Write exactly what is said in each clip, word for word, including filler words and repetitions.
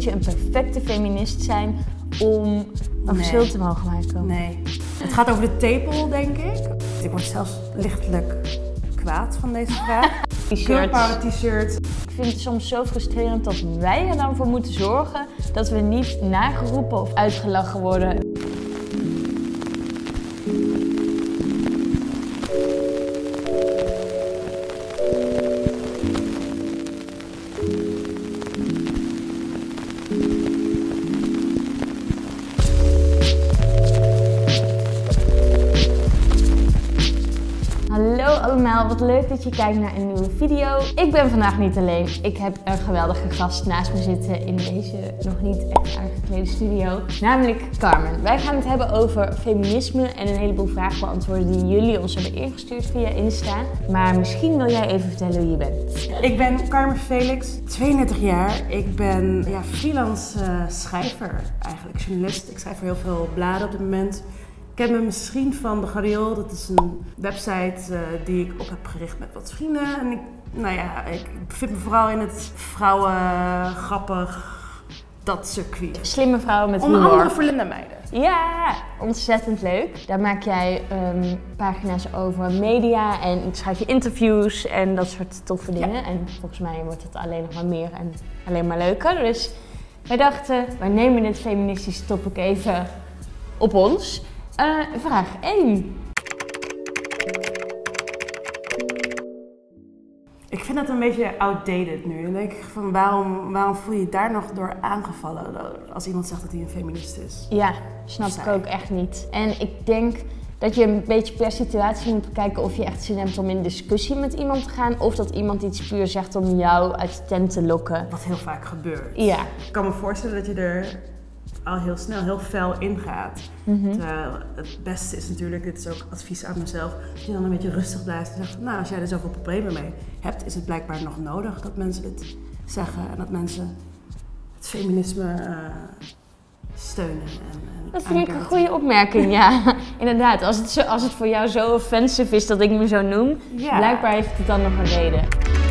Moet je een perfecte feminist zijn om een nee. verschil te mogen maken? Nee. Het gaat over de tepel, denk ik. Ik word zelfs lichtelijk kwaad van deze vraag. Girl power t-shirts. Ik vind het soms zo frustrerend dat wij er dan voor moeten zorgen dat we niet nageroepen of uitgelachen worden. Hallo allemaal, wat leuk dat je kijkt naar een nieuwe video. Ik ben vandaag niet alleen. Ik heb een geweldige gast naast me zitten in deze nog niet echt aangeklede studio. Namelijk Carmen. Wij gaan het hebben over feminisme en een heleboel vragen beantwoorden die jullie ons hebben ingestuurd via Insta. Maar misschien wil jij even vertellen wie je bent. Ik ben Carmen Felix, tweeëndertig jaar. Ik ben ja, freelance uh, schrijver, eigenlijk journalist. Ik schrijf voor heel veel bladen op dit moment. Ik ken me misschien van de Gariool, dat is een website uh, die ik op heb gericht met wat vrienden. En ik, nou ja, ik bevind me vooral in het vrouwen, grappig, dat circuit. Slimme vrouwen met humor. Onder andere voor Linda Meijden. Ja, ontzettend leuk. Daar maak jij um, pagina's over media en schrijf je interviews en dat soort toffe dingen. Ja. En volgens mij wordt het alleen nog maar meer en alleen maar leuker. Dus wij dachten, wij nemen dit feministische topic even op ons. Uh, vraag één. Ik vind dat een beetje outdated nu. En denk ik van waarom, waarom voel je je daar nog door aangevallen als iemand zegt dat hij een feminist is? Ja, snap ik ook echt niet. En ik denk dat je een beetje per situatie moet bekijken of je echt zin hebt om in discussie met iemand te gaan. Of dat iemand iets puur zegt om jou uit de tent te lokken. Wat heel vaak gebeurt. Ja. Ik kan me voorstellen dat je er al heel snel, heel fel ingaat. Mm-hmm. Terwijl het beste is natuurlijk, dit is ook advies aan mezelf, dat je dan een beetje rustig blijft en zegt, nou als jij er zoveel problemen mee hebt, is het blijkbaar nog nodig dat mensen dit zeggen en dat mensen het feminisme uh, steunen. En, en dat vind ik een goede opmerking, ja. Inderdaad, als het, zo, als het voor jou zo offensive is dat ik me zo noem, ja. Blijkbaar heeft het dan nog een reden.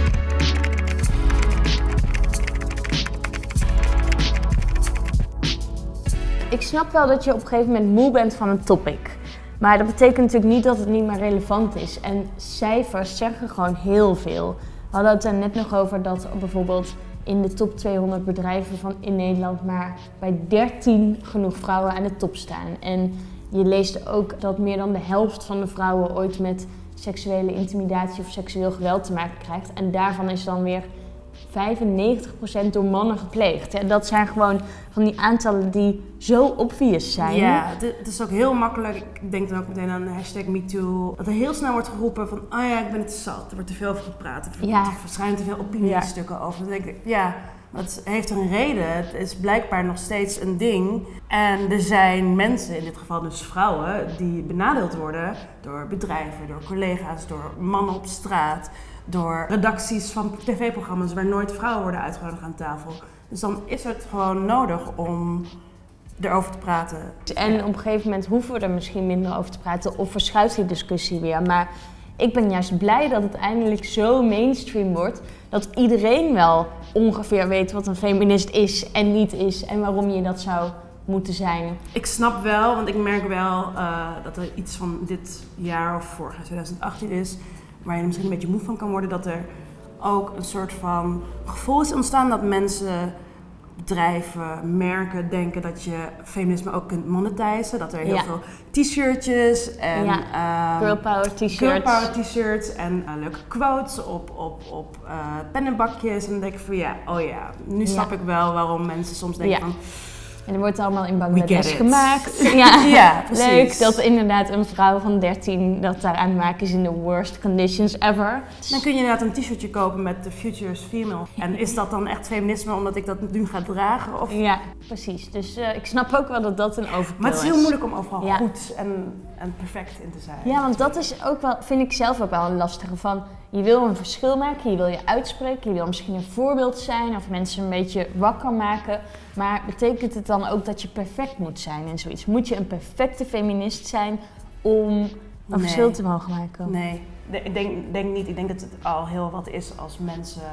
Ik snap wel dat je op een gegeven moment moe bent van een topic. Maar dat betekent natuurlijk niet dat het niet meer relevant is. En cijfers zeggen gewoon heel veel. We hadden het er net nog over dat bijvoorbeeld in de top tweehonderd bedrijven van in Nederland maar bij dertien genoeg vrouwen aan de top staan. En je leest ook dat meer dan de helft van de vrouwen ooit met seksuele intimidatie of seksueel geweld te maken krijgt. En daarvan is dan weer vijfennegentig procent door mannen gepleegd. En dat zijn gewoon van die aantallen die zo obvious zijn. Ja, het is ook heel makkelijk. Ik denk dan ook meteen aan de hashtag MeToo. Dat er heel snel wordt geroepen van, oh ja, ik ben het zat. Er wordt te veel over gepraat. Er ja. verschijnen te veel opiniestukken ja. over. Dan denk ik, ja, dat heeft een reden. Het is blijkbaar nog steeds een ding. En er zijn mensen, in dit geval dus vrouwen, die benadeeld worden door bedrijven, door collega's, door mannen op straat, door redacties van tv-programma's waar nooit vrouwen worden uitgenodigd aan tafel. Dus dan is het gewoon nodig om erover te praten. En op een gegeven moment hoeven we er misschien minder over te praten of verschuift die discussie weer. Maar ik ben juist blij dat het eindelijk zo mainstream wordt dat iedereen wel ongeveer weet wat een feminist is en niet is en waarom je dat zou moeten zijn. Ik snap wel, want ik merk wel uh, dat er iets van dit jaar of vorig jaar twintig achttien is waar je er misschien een beetje moe van kan worden, dat er ook een soort van gevoel is ontstaan dat mensen, bedrijven, merken denken dat je feminisme ook kunt monetizen. Dat er heel ja. veel t-shirtjes en ja. uh, girl power t-shirts, girl power t-shirts en uh, leuke quotes op, op, op uh, pennenbakjes. En dan denk ik van ja, oh ja, nu snap ja. ik wel waarom mensen soms denken ja. van, en er wordt allemaal in Bangladesh gemaakt. Ja, ja, precies. Leuk dat inderdaad een vrouw van dertien dat daar aan het maken is in de worst conditions ever. Dan kun je inderdaad een t-shirtje kopen met The Future is Female. En is dat dan echt feminisme omdat ik dat nu ga dragen? Of? Ja, precies. Dus uh, ik snap ook wel dat dat een overkill is. Maar het is heel moeilijk om overal ja. goed en, en perfect in te zijn. Ja, want dat is ook wel, vind ik zelf ook wel een lastige van. Je wil een verschil maken, je wil je uitspreken, je wil misschien een voorbeeld zijn of mensen een beetje wakker maken. Maar betekent het dan ook dat je perfect moet zijn en zoiets? Moet je een perfecte feminist zijn om een nee. verschil te mogen maken? Nee, ik denk, denk niet. Ik denk dat het al heel wat is als mensen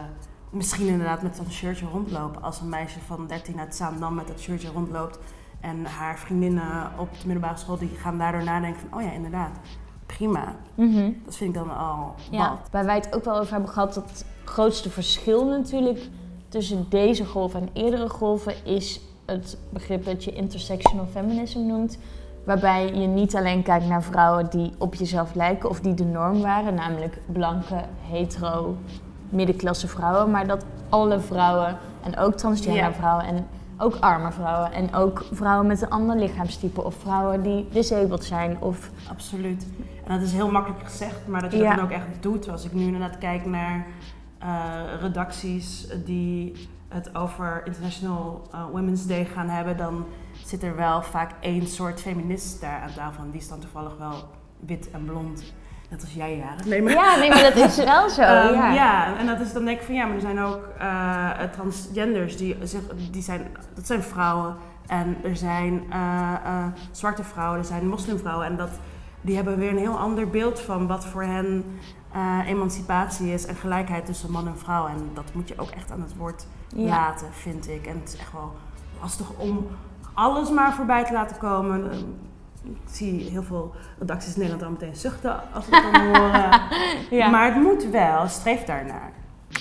misschien inderdaad met zo'n shirtje rondlopen. Als een meisje van dertien uit Zaandam met dat shirtje rondloopt en haar vriendinnen op de middelbare school die gaan daardoor nadenken van, oh ja, inderdaad, prima. Mm-hmm. Dat vind ik dan al Ja, wat. waar wij het ook wel over hebben gehad, dat het grootste verschil natuurlijk tussen deze golven en eerdere golven is het begrip dat je intersectional feminism noemt. Waarbij je niet alleen kijkt naar vrouwen die op jezelf lijken of die de norm waren, namelijk blanke, hetero, middenklasse vrouwen, maar dat alle vrouwen en ook transgender Ja. vrouwen en ook arme vrouwen en ook vrouwen met een ander lichaamstype of vrouwen die disabled zijn of... Absoluut. En dat is heel makkelijk gezegd, maar dat je Ja. dat dan ook echt doet. Als ik nu inderdaad kijk naar uh, redacties die het over International uh, Women's Day gaan hebben, dan zit er wel vaak één soort feminist daar aan tafel. En die is dan toevallig wel wit en blond. Net als jij, Jaren. Nee, maar... Ja, nee, maar dat is wel zo. Um, ja. ja, en dat is dan denk ik van ja, maar er zijn ook uh, transgenders die zich, die zijn, dat zijn vrouwen. En er zijn uh, uh, zwarte vrouwen, er zijn moslimvrouwen. En dat, die hebben weer een heel ander beeld van wat voor hen uh, emancipatie is en gelijkheid tussen man en vrouw. En dat moet je ook echt aan het woord Ja. laten, vind ik. En het is echt wel lastig om alles maar voorbij te laten komen. Ik zie heel veel redacties in Nederland al meteen zuchten als we het dan horen. Ja. Maar het moet wel, streef daarnaar.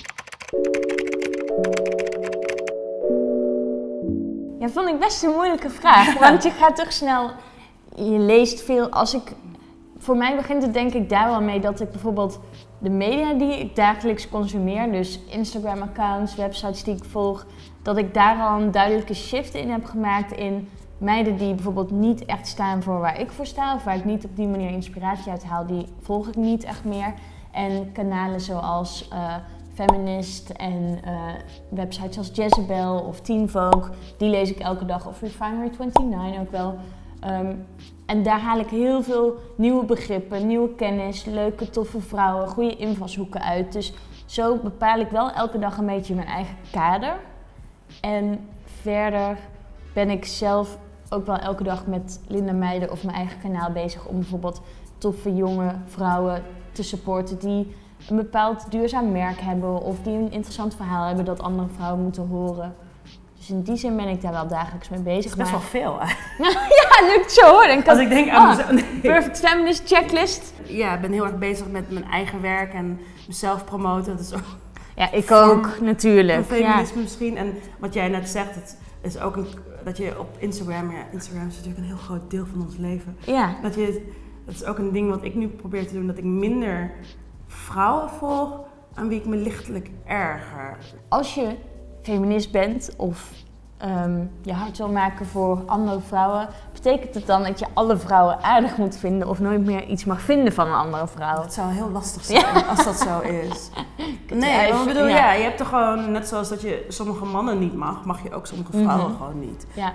Ja, vond ik best een moeilijke vraag. Want je gaat toch snel... Je leest veel. Als ik... Voor mij begint het denk ik daar wel mee dat ik bijvoorbeeld de media die ik dagelijks consumeer, dus Instagram-accounts, websites die ik volg, dat ik daar al een duidelijke shift in heb gemaakt in meiden die bijvoorbeeld niet echt staan voor waar ik voor sta, of waar ik niet op die manier inspiratie uit haal, die volg ik niet echt meer. En kanalen zoals uh, Feminist en uh, websites als Jezebel of Teen Vogue, die lees ik elke dag, of Refinery negenentwintig ook wel. Um, en daar haal ik heel veel nieuwe begrippen, nieuwe kennis, leuke, toffe vrouwen, goede invalshoeken uit. Dus zo bepaal ik wel elke dag een beetje mijn eigen kader. En verder ben ik zelf ook wel elke dag met Linda Meijden of mijn eigen kanaal bezig om bijvoorbeeld toffe jonge vrouwen te supporten die een bepaald duurzaam merk hebben of die een interessant verhaal hebben dat andere vrouwen moeten horen. Dus in die zin ben ik daar wel dagelijks mee bezig. Dat is best maar... wel veel hè? Ja, nu ik het zo hoor. Dan kan... Als ik denk aan ah, mezelf... Nee. Perfect Feminist checklist. Ja, ik ben heel erg bezig met mijn eigen werk en mezelf promoten. Dat is ook Ja, ik vorm ook natuurlijk. van feminisme ja. misschien. En wat jij net zegt, het is ook een, dat je op Instagram... Ja, Instagram is natuurlijk een heel groot deel van ons leven. Ja. Dat, je, dat is ook een ding wat ik nu probeer te doen. Dat ik minder vrouwen volg aan wie ik me lichtelijk erger. Als je feminist bent of um, je hart wil maken voor andere vrouwen, betekent het dan dat je alle vrouwen aardig moet vinden of nooit meer iets mag vinden van een andere vrouw? Dat zou heel lastig zijn ja. als dat zo is. Nee, maar ik bedoel, ja. ja, je hebt er gewoon, net zoals dat je sommige mannen niet mag, mag je ook sommige vrouwen mm-hmm. gewoon niet. Ja.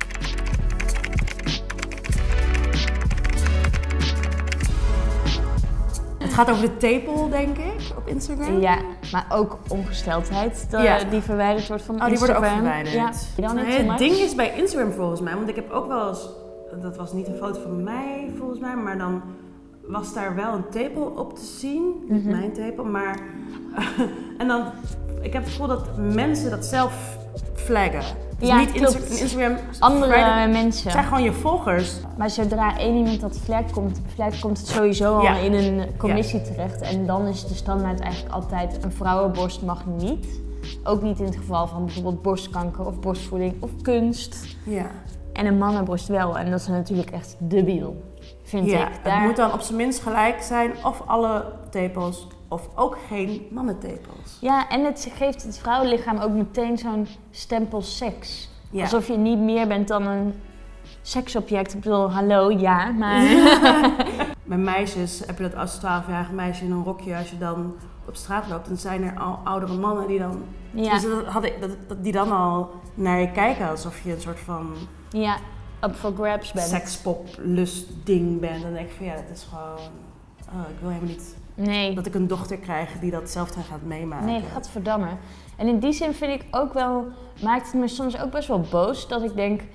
Het gaat over de tepel, denk ik, op Instagram. Ja, maar ook ongesteldheid de, ja. die verwijderd wordt van oh, Instagram. Oh, die worden ook verwijderd. Ja. Dan nee, het ding is bij Instagram volgens mij, want ik heb ook wel eens, dat was niet een foto van mij volgens mij, maar dan was daar wel een tepel op te zien. Niet mm-hmm. mijn tepel, maar... en dan, ik heb het gevoel dat mensen dat zelf flaggen. Dus ja, niet klopt. Insta- Instagram. Andere flaggen. mensen. Het zijn gewoon je volgers. Maar zodra één iemand dat flaggt, komt, flaggt, komt het sowieso ja. al in een commissie ja. terecht. En dan is de standaard eigenlijk altijd een vrouwenborst mag niet. Ook niet in het geval van bijvoorbeeld borstkanker of borstvoeding of kunst. Ja. En een mannenborst wel. En dat is natuurlijk echt debiel, vind ja, ik. Daar... Het moet dan op zijn minst gelijk zijn of alle tepels of ook geen mannentepels. Ja, en het geeft het vrouwenlichaam ook meteen zo'n stempel seks. Ja. Alsof je niet meer bent dan een seksobject. Ik bedoel, hallo, ja, maar... Bij meisjes heb je dat als twaalfjarig meisje in een rokje, als je dan op straat loopt, dan zijn er al oudere mannen die dan... Ja. Dus dat had ik, dat, dat, die dan al naar je kijken alsof je een soort van... Ja, up for grabs bent. Sekspop, lust ding bent. Dan denk ik van ja, dat is gewoon... Oh, ik wil helemaal niet... Nee. Dat ik een dochter krijg die datzelfde gaat meemaken. Nee, gadverdamme. En in die zin vind ik ook wel, maakt het me soms ook best wel boos dat ik denk,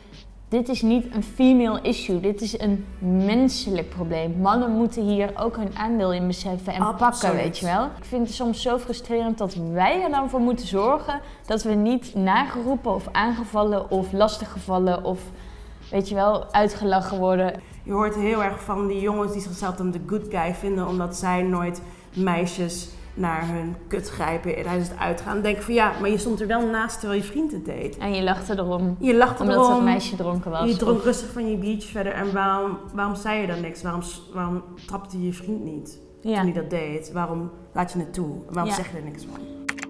dit is niet een female issue. Dit is een menselijk probleem. Mannen moeten hier ook hun aandeel in beseffen en Absoluut. pakken, weet je wel. Ik vind het soms zo frustrerend dat wij er dan voor moeten zorgen dat we niet nageroepen of aangevallen of lastiggevallen of, weet je wel, uitgelachen worden. Je hoort heel erg van die jongens die zichzelf dan de good guy vinden omdat zij nooit meisjes naar hun kut grijpen tijdens het uitgaan. Denk van ja, maar je stond er wel naast terwijl je vriend het deed. En je lachte erom. Je lachte omdat erom. dat meisje dronken was. Je dronk of... rustig van je biertje verder. En waarom, waarom zei je dan niks? Waarom, waarom trapte je je vriend niet ja. toen hij dat deed? Waarom laat je het toe? Waarom ja. zeg je er niks van?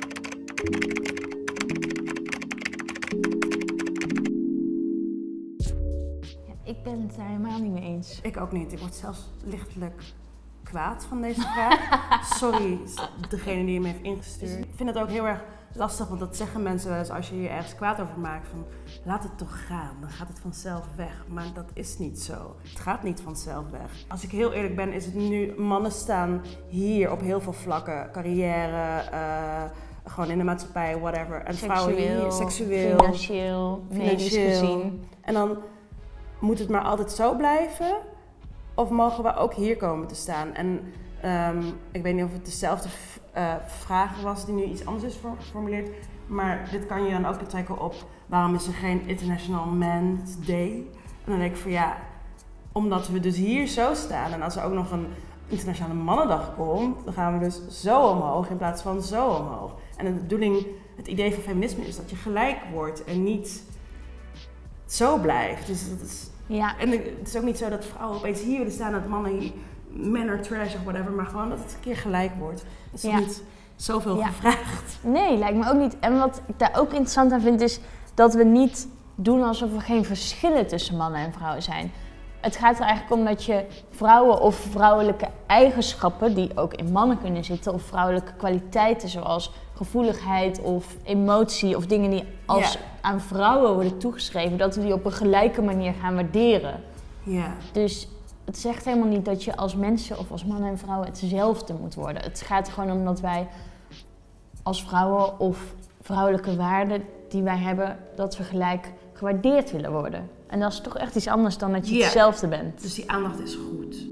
Ja, ik ben het daar helemaal niet mee eens. Ik ook niet. Ik word zelfs lichtelijk kwaad van deze vraag. Sorry, degene die hem heeft ingestuurd. Ik vind het ook heel erg lastig, want dat zeggen mensen wel eens als je je ergens kwaad over maakt. Van, laat het toch gaan, dan gaat het vanzelf weg. Maar dat is niet zo. Het gaat niet vanzelf weg. Als ik heel eerlijk ben, is het nu, mannen staan hier op heel veel vlakken. Carrière, uh, gewoon in de maatschappij, whatever. En seksueel, vrouwen hier, seksueel, financieel, medisch gezien. En dan moet het maar altijd zo blijven. Of mogen we ook hier komen te staan? En um, ik weet niet of het dezelfde uh, vraag was die nu iets anders is geformuleerd. Maar dit kan je dan ook betrekken op waarom is er geen International Men's Day? En dan denk ik van ja, omdat we dus hier zo staan. En als er ook nog een Internationale Mannendag komt, dan gaan we dus zo omhoog in plaats van zo omhoog. En de bedoeling, het idee van feminisme is dat je gelijk wordt en niet zo blijft. Dus dat is... Ja. En het is ook niet zo dat vrouwen opeens hier willen staan, dat mannen hier, men are trash of whatever, maar gewoon dat het een keer gelijk wordt. Dat is ja. niet zoveel ja. gevraagd. Nee, lijkt me ook niet. En wat ik daar ook interessant aan vind, is dat we niet doen alsof er geen verschillen tussen mannen en vrouwen zijn. Het gaat er eigenlijk om dat je vrouwen of vrouwelijke eigenschappen, die ook in mannen kunnen zitten, of vrouwelijke kwaliteiten zoals gevoeligheid of emotie of dingen die als ja. aan vrouwen worden toegeschreven, dat we die op een gelijke manier gaan waarderen. Ja. Dus het zegt helemaal niet dat je als mensen of als mannen en vrouwen hetzelfde moet worden. Het gaat er gewoon om dat wij als vrouwen of vrouwelijke waarden die wij hebben, dat we gelijk gewaardeerd willen worden. En dat is toch echt iets anders dan dat je ja. hetzelfde bent. Dus die aandacht is goed.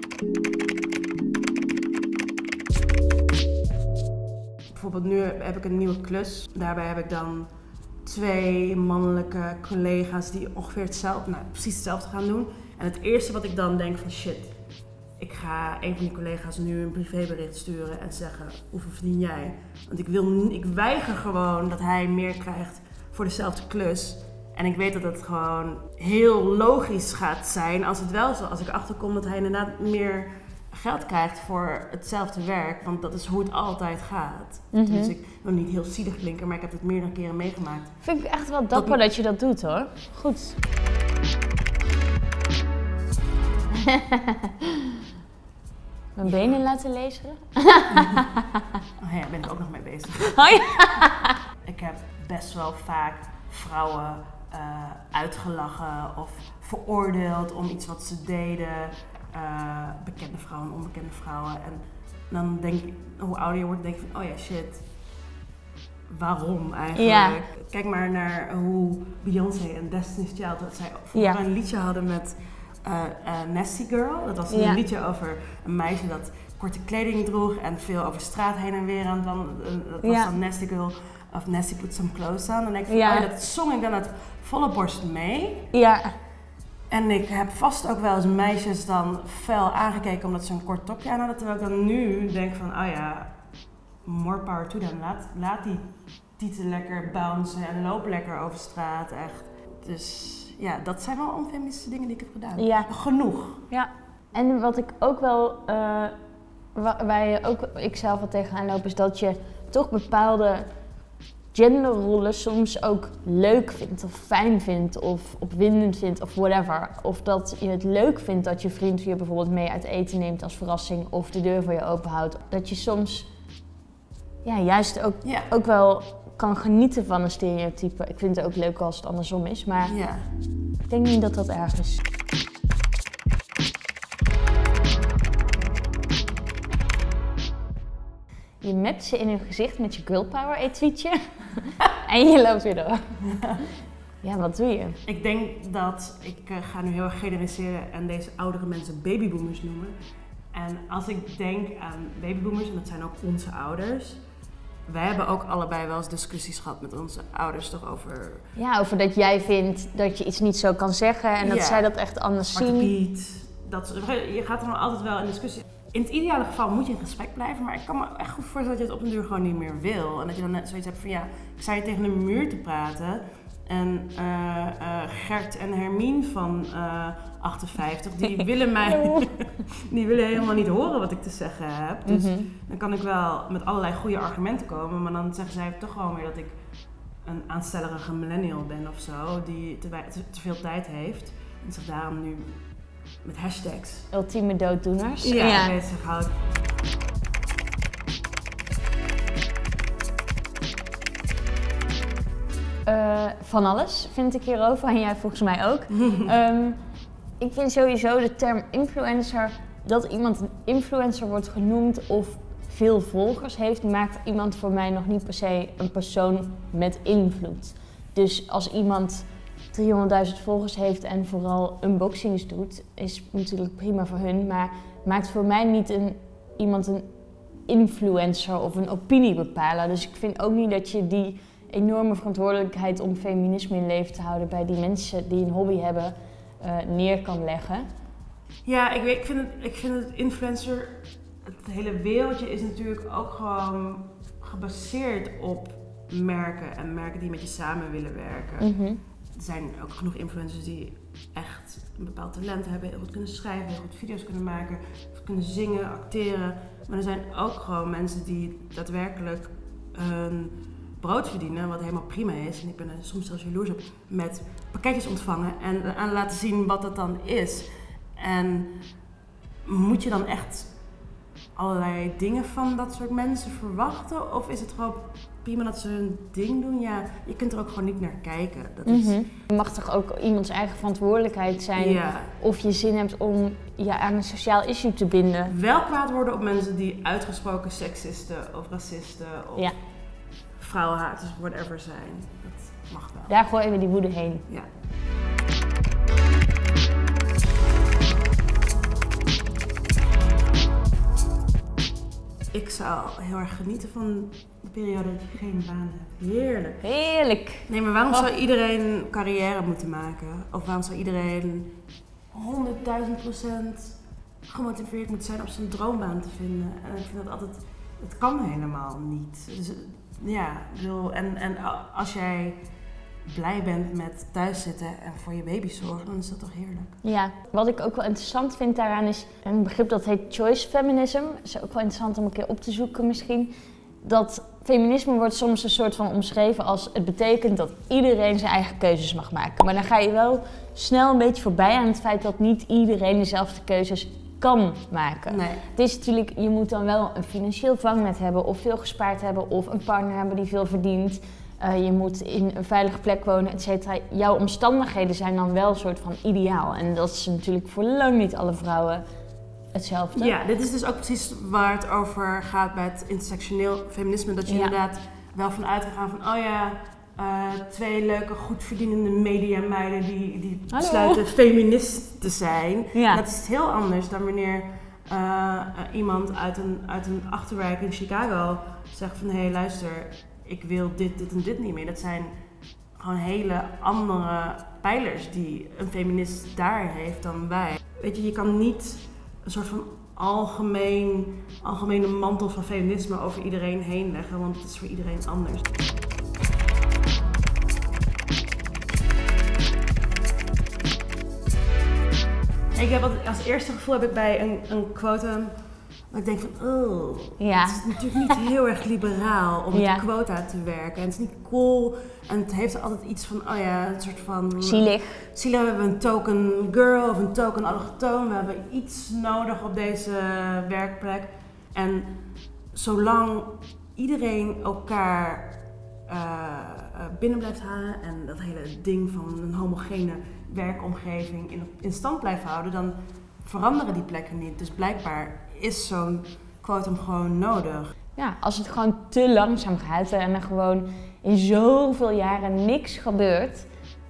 Bijvoorbeeld nu heb ik een nieuwe klus. Daarbij heb ik dan twee mannelijke collega's die ongeveer hetzelfde, nou precies hetzelfde gaan doen. En het eerste wat ik dan denk van shit, ik ga een van die collega's nu een privébericht sturen en zeggen hoeveel verdien jij? Want ik, wil, ik weiger gewoon dat hij meer krijgt voor dezelfde klus. En ik weet dat het gewoon heel logisch gaat zijn als het wel zo, als ik achterkom dat hij inderdaad meer geld krijgt voor hetzelfde werk. Want dat is hoe het altijd gaat. Mm-hmm. Dus ik wil niet heel zielig klinken, maar ik heb het meerdere keren meegemaakt. Vind ik echt wel dapper dat, dat je dat doet hoor. Goed. Mijn benen laten lezen? Oh ja, daar ben ik ook nog mee bezig. Oh ja. Ik heb best wel vaak vrouwen uh, uitgelachen of veroordeeld om iets wat ze deden. Uh, bekende vrouwen, onbekende vrouwen. En dan denk ik, hoe ouder je wordt, denk ik van, oh ja, shit. Waarom eigenlijk? Ja. Kijk maar naar hoe Beyoncé en Destiny's Child, dat zij vroeger ja. een liedje hadden met uh, uh, Nasty Girl. Dat was een ja. liedje over een meisje dat korte kleding droeg en veel over straat heen en weer. En dan, uh, dat was ja. dan Nasty Girl of Nasty Put Some Clothes On. En dan denk ik van, ja. oh, dat zong ik dan uit volle borst mee. Ja. En ik heb vast ook wel eens meisjes dan fel aangekeken omdat ze een kort topje aan hadden. Terwijl ik dan nu denk van, oh ja, more power to them. Laat, laat die tieten lekker bouncen en loop lekker over straat, echt. Dus ja, dat zijn wel onfeministische dingen die ik heb gedaan. Ja. Genoeg. Ja. En wat ik ook wel, uh, waar je ook ik zelf wat tegenaan loop, is dat je toch bepaalde genderrollen soms ook leuk vindt of fijn vindt of opwindend vindt of whatever. Of dat je het leuk vindt dat je vriend je bijvoorbeeld mee uit eten neemt als verrassing of de deur voor je open houdt. Dat je soms ja, juist ook, ja. ook wel kan genieten van een stereotype. Ik vind het ook leuk als het andersom is, maar ja. ik denk niet dat dat erg is. Je mept ze in hun gezicht met je girl power etuietje en je loopt weer door. Ja, wat doe je? Ik denk dat, ik uh, ga nu heel erg generaliseren en deze oudere mensen babyboomers noemen. En als ik denk aan babyboomers, en dat zijn ook onze ouders. Wij hebben ook allebei wel eens discussies gehad met onze ouders toch over... Ja, over dat jij vindt dat je iets niet zo kan zeggen en dat ja. zij dat echt anders Zwarte zien. Piet, dat, je gaat er dan altijd wel in discussie. In het ideale geval moet je in gesprek blijven, maar ik kan me echt goed voorstellen dat je het op een duur gewoon niet meer wil. En dat je dan net zoiets hebt van ja, ik sta hier tegen een muur te praten. En uh, uh, Gert en Hermien van uh, achtenvijftig, die willen mij, die willen helemaal niet horen wat ik te zeggen heb. Dus mm-hmm. dan kan ik wel met allerlei goede argumenten komen, maar dan zeggen zij toch gewoon weer dat ik een aanstellerige millennial ben of zo, die te, te, te veel tijd heeft en zich daarom nu met hashtags. Ultieme dooddoeners. Ja, ja. bezig houdt. Uh, van alles vind ik hierover en jij volgens mij ook. um, ik vind sowieso de term influencer, dat iemand een influencer wordt genoemd of veel volgers heeft, maakt iemand voor mij nog niet per se een persoon met invloed. Dus als iemand driehonderdduizend volgers heeft en vooral unboxings doet, is natuurlijk prima voor hun, maar maakt voor mij niet een, iemand een influencer of een opiniebepaler. Dus ik vind ook niet dat je die enorme verantwoordelijkheid om feminisme in leven te houden bij die mensen die een hobby hebben uh, neer kan leggen. Ja, ik, weet, ik, vind het, ik vind het influencer, het hele wereldje is natuurlijk ook gewoon gebaseerd op merken en merken die met je samen willen werken. Mm-hmm. Er zijn ook genoeg influencers die echt een bepaald talent hebben, heel goed kunnen schrijven, heel goed video's kunnen maken, kunnen zingen, acteren. Maar er zijn ook gewoon mensen die daadwerkelijk hun brood verdienen, wat helemaal prima is. En ik ben er soms zelfs jaloers op, met pakketjes ontvangen en aan laten zien wat dat dan is. En moet je dan echt allerlei dingen van dat soort mensen verwachten? Of is het gewoon prima dat ze hun ding doen? Ja, je kunt er ook gewoon niet naar kijken. Dat is... mm-hmm. Het mag toch ook iemands eigen verantwoordelijkheid zijn ja. of je zin hebt om je aan een sociaal issue te binden. Wel kwaad worden op mensen die uitgesproken seksisten of racisten of ja. vrouwenhaters of whatever zijn. Dat mag wel. Daar gooien we die woede heen. Ja. Ik zou heel erg genieten van de periode dat je geen baan hebt. Heerlijk. Heerlijk. Nee, maar waarom oh. zou iedereen carrière moeten maken? Of waarom zou iedereen honderdduizend procent gemotiveerd moeten zijn om zijn droombaan te vinden? En ik vind dat altijd, het kan helemaal niet. Dus, ja, ik bedoel, en, en als jij blij bent met thuiszitten en voor je baby zorgen, dan is dat toch heerlijk. Ja, wat ik ook wel interessant vind daaraan is een begrip dat heet choice feminism. Dat is ook wel interessant om een keer op te zoeken misschien. Dat feminisme wordt soms een soort van omschreven als het betekent dat iedereen zijn eigen keuzes mag maken. Maar dan ga je wel snel een beetje voorbij aan het feit dat niet iedereen dezelfde keuzes kan maken. Nee. Het is natuurlijk, je moet dan wel een financieel vangnet hebben of veel gespaard hebben of een partner hebben die veel verdient. Uh, je moet in een veilige plek wonen, et cetera. Jouw omstandigheden zijn dan wel een soort van ideaal. En dat is natuurlijk voor lang niet alle vrouwen hetzelfde. Ja, dit is dus ook precies waar het over gaat bij het intersectioneel feminisme. Dat je ja. inderdaad wel van uit kan gaan van, oh ja, uh, twee leuke, goed verdienende mediameiden die, die besluiten feminist te zijn. Ja. Dat is heel anders dan wanneer uh, uh, iemand uit een, uit een achterwijk in Chicago zegt van, hé hey, luister, ik wil dit, dit en dit niet meer. Dat zijn gewoon hele andere pijlers die een feminist daar heeft dan wij. Weet je, je kan niet een soort van algemeen, algemene mantel van feminisme over iedereen heen leggen, want het is voor iedereen anders. Ik heb altijd, als eerste gevoel heb ik bij een, een quotum dat ik denk van, oh, ja. het is natuurlijk niet heel erg liberaal om ja. met quota te werken. En het is niet cool en het heeft altijd iets van, oh ja, een soort van... Zielig. Zielig, we hebben een token girl of een token allochtoon. We hebben iets nodig op deze werkplek. En zolang iedereen elkaar uh, binnen blijft halen en dat hele ding van een homogene werkomgeving in, in stand blijft houden, dan veranderen die plekken niet. Dus blijkbaar is zo'n quotum gewoon nodig. Ja, als het gewoon te langzaam gaat en er gewoon in zoveel jaren niks gebeurt,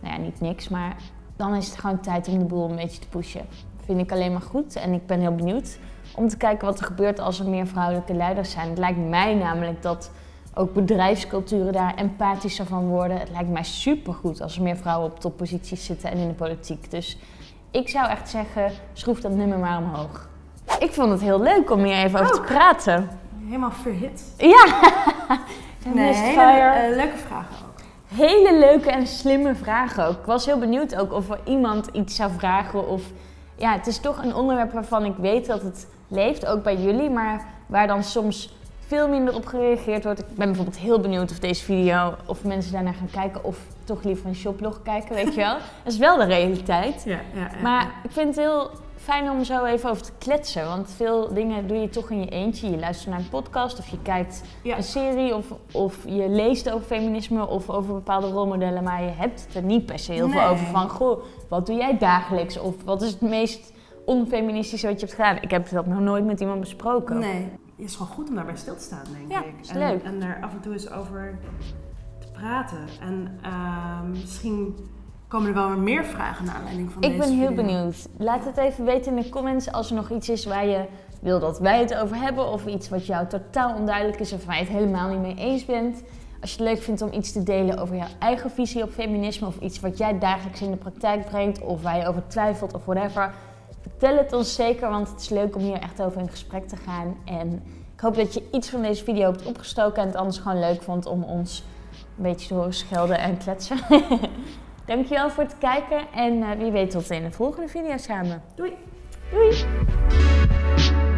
nou ja, niet niks, maar dan is het gewoon tijd om de boel een beetje te pushen. Vind ik alleen maar goed en ik ben heel benieuwd om te kijken wat er gebeurt als er meer vrouwelijke leiders zijn. Het lijkt mij namelijk dat ook bedrijfsculturen daar empathischer van worden. Het lijkt mij supergoed als er meer vrouwen op topposities zitten en in de politiek. Dus ik zou echt zeggen, schroef dat nummer maar omhoog. Ik vond het heel leuk om hier even over ook. te praten. Helemaal verhit. Ja! Nee, hele uh, leuke vragen ook. Hele leuke en slimme vragen ook. Ik was heel benieuwd ook of er iemand iets zou vragen of... Ja, het is toch een onderwerp waarvan ik weet dat het leeft, ook bij jullie, maar waar dan soms veel minder op gereageerd wordt. Ik ben bijvoorbeeld heel benieuwd of deze video, of mensen daarnaar gaan kijken of toch liever een shoplog kijken, weet je wel. Dat is wel de realiteit. Ja, ja, ja, maar ja. ik vind het heel fijn om zo even over te kletsen, want veel dingen doe je toch in je eentje. Je luistert naar een podcast of je kijkt Ja. een serie of, of je leest over feminisme of over bepaalde rolmodellen, maar je hebt het er niet per se heel Nee. veel over van, goh, wat doe jij dagelijks of wat is het meest onfeministische wat je hebt gedaan? Ik heb dat nog nooit met iemand besproken. Nee, het is gewoon goed om daarbij stil te staan, denk Ja, ik. is en, leuk. En daar af en toe eens over te praten. En uh, misschien komen er wel weer meer vragen naar aanleiding van Ik deze ben heel video. benieuwd. Laat het even weten in de comments als er nog iets is waar je wil dat wij het over hebben. Of iets wat jou totaal onduidelijk is of waar je het helemaal niet mee eens bent. Als je het leuk vindt om iets te delen over jouw eigen visie op feminisme. Of iets wat jij dagelijks in de praktijk brengt. Of waar je over twijfelt of whatever. Vertel het ons zeker, want het is leuk om hier echt over in gesprek te gaan. En ik hoop dat je iets van deze video hebt opgestoken en het anders gewoon leuk vond om ons een beetje te horen schelden en kletsen. Dankjewel voor het kijken en uh, wie weet tot in de volgende video samen. Doei! Doei!